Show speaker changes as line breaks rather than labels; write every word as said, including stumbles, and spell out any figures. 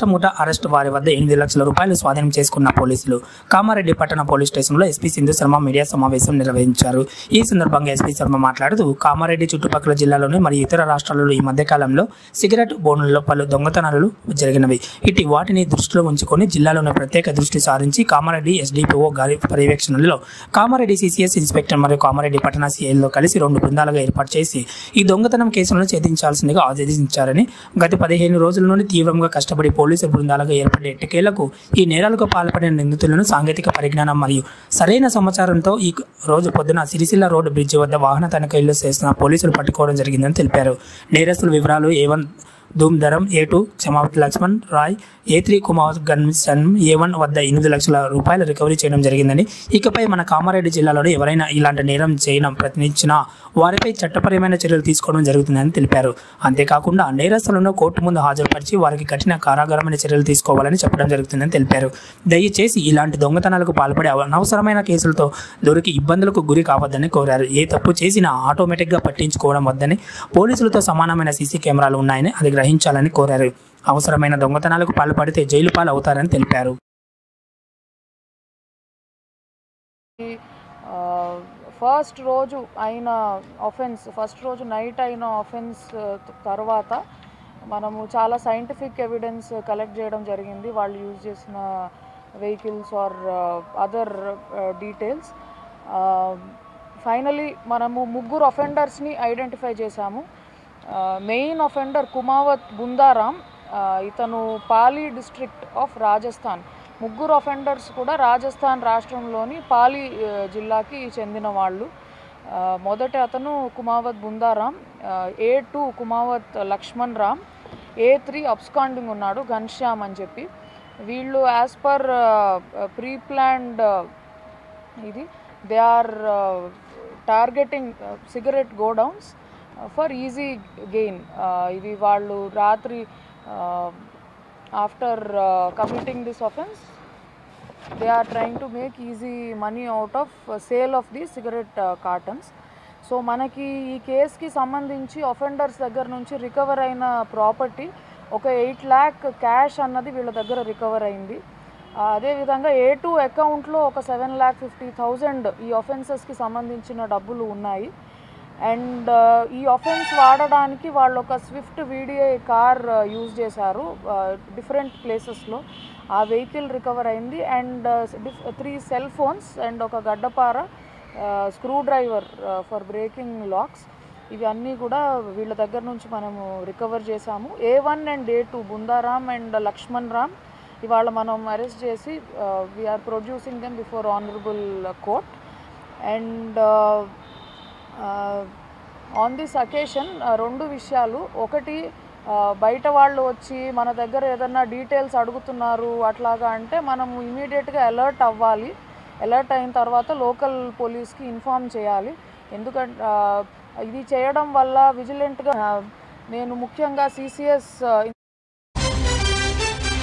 రాష్ట్ర ముఠా అరెస్ట్ వారి వద్ద ఎనిమిది లక్షల రూపాయలు స్వాధీనం చేసుకున్న పోలీసులు కామారెడ్డి పట్టణ పోలీస్ స్టేషన్లో ఎస్పీ సింధు శర్మ మీడియా సమావేశం నిర్వహించారు. ఈ సందర్భంగా ఎస్పీ శర్మ మాట్లాడుతూ కామారెడ్డి చుట్టుపక్కల జిల్లాలోని మరియు ఇతర రాష్ట్రాలలో ఈ మధ్యకాలంలో సిగరెట్ బోనులలో పలు దొంగతనాలు జరిగినవి. ఇటు వాటిని దృష్టిలో ఉంచుకొని జిల్లాలోని ప్రత్యేక దృష్టి సారించి కామారెడ్డి ఎస్డిపిఓ గారి పర్యవేక్షణలో కామారెడ్డి సిసిఎస్ ఇన్స్పెక్టర్ మరియు కామారెడ్డి పట్టణ సిఐలతో కలిసి రెండు బృందాలుగా ఏర్పాటు చేసి ఈ దొంగతనం కేసులను ఛేదించాల్సిందిగా ఆదేశించారని, గత పదిహేను రోజుల నుండి తీవ్రంగా కష్టపడి పోలీసు బృందాలుగా ఏర్పడే ఎట్టకేలకు ఈ నేరాలకు పాల్పడిన నిందితులను సాంకేతిక పరిజ్ఞానం మరియు సరైన సమాచారంతో ఈ రోజు పొద్దున సిరిసిల్ల రోడ్డు బ్రిడ్జి వద్ద వాహన తనిఖీలు చేస్తున్న పోలీసులు పట్టుకోవడం జరిగిందని తెలిపారు. నేరస్తుల వివరాలు ఏ వన్ ధూమ్ధరం, ఏ టూ క్షమావత్ లక్ష్మణ్ రాయ్, ఏ త్రీ కుమార్ గన్సన్, ఏ వన్ వద్ద ఎనిమిది లక్షల రూపాయలు రికవరీ చేయడం జరిగిందని, ఇకపై మన కామారెడ్డి జిల్లాలో ఎవరైనా ఇలాంటి నేరం చేయడం ప్రయత్నించినా వారిపై చట్టపరమైన చర్యలు తీసుకోవడం జరుగుతుందని తెలిపారు. అంతేకాకుండా నేరస్తులను కోర్టు ముందు హాజరుపరిచి వారికి కఠిన కారాగారమైన చర్యలు తీసుకోవాలని చెప్పడం జరుగుతుందని తెలిపారు. దయచేసి ఇలాంటి దొంగతనాలకు పాల్పడే అనవసరమైన కేసులతో దొరికి ఇబ్బందులకు గురి కావద్దని కోరారు. ఏ తప్పు చేసినా ఆటోమేటిక్గా పట్టించుకోవడం వద్దని, పోలీసులతో సమానమైన సీసీ కెమెరాలు ఉన్నాయని అది గ్రహించాలని కోరారు. అవసరమైన దొంగతనాలకు పాల్పడితే జైలు పాలు అవుతారని తెలిపారు.
ఫస్ట్ రోజు అయిన ఆఫెన్స్ ఫస్ట్ రోజు నైట్ అయిన ఆఫెన్స్ తర్వాత మనము చాలా సైంటిఫిక్ ఎవిడెన్స్ కలెక్ట్ చేయడం జరిగింది. వాళ్ళు యూజ్ చేసిన vehicles or other details. Finally మనము ముగ్గురు అఫెండర్స్ని ఐడెంటిఫై చేశాము. మెయిన్ అఫెండర్ కుమావత్ బుందారాం, ఇతను పాలి డిస్ట్రిక్ట్ ఆఫ్ రాజస్థాన్. ముగ్గురు అఫెండర్స్ కూడా రాజస్థాన్ రాష్ట్రంలోని పాలి జిల్లాకి చెందిన వాళ్ళు. మొదటి అతను Kumawat Bundaram, A two Kumawat Laxman Ram, A three absconding ఉన్నాడు ఘన్శ్యామ్ అని చెప్పి. వీళ్ళు యాజ్ పర్ ప్రీ ప్లాన్డ్ ఇది they are targeting cigarette godowns for easy gain. ఇవి వాళ్ళు రాత్రి after committing this offence they are trying to make easy money out of sale of the cigarette cartons. So మనకి ఈ కేసుకి సంబంధించి offenders దగ్గర నుంచి రికవర్ అయిన ప్రాపర్టీ ఒక ఎయిట్ ల్యాక్ క్యాష్ అన్నది వీళ్ళ దగ్గర రికవర్ అయింది. అదేవిధంగా ఏ టూ అకౌంట్లో ఒక సెవెన్ ల్యాక్ ఫిఫ్టీ థౌజండ్ ఈ ఆఫెన్సెస్కి సంబంధించిన డబ్బులు ఉన్నాయి. అండ్ ఈ ఆఫెన్స్ వాడడానికి వాళ్ళు ఒక స్విఫ్ట్ వీడిఐ కార్ యూజ్ చేశారు డిఫరెంట్ ప్లేసెస్లో. ఆ వెహికల్ రికవర్ అయింది. And three cell phones and ఒక గడ్డపార, screwdriver for breaking locks, ఇవి అన్నీ కూడా వీళ్ళ దగ్గర నుంచి మనము రికవర్ చేశాము. A one and A two Bundaram and Laxman Ram ఇవాళ మనం అరెస్ట్ చేసి we are producing them before honourable court. And on this occasion రెండు విషయాలు. ఒకటి, బయట వాళ్ళు వచ్చి మన దగ్గర ఏదన్నా డీటెయిల్స్ అడుగుతున్నారు అట్లాగా అంటే మనము ఇమీడియట్గా అలర్ట్ అవ్వాలి. అలర్ట్ అయిన తర్వాత లోకల్ పోలీస్కి ఇన్ఫామ్ చేయాలి. ఎందుకంటే ఇది చేయడం వల్ల విజిలెంట్గా నేను ముఖ్యంగా సిసిఎస్